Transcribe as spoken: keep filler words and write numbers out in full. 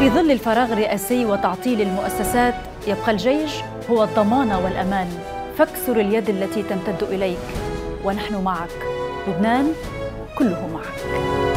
في ظل الفراغ الرئاسي وتعطيل المؤسسات يبقى الجيش هو الضمان والأمان. فاكسر اليد التي تمتد إليك ونحن معك. لبنان كله معك.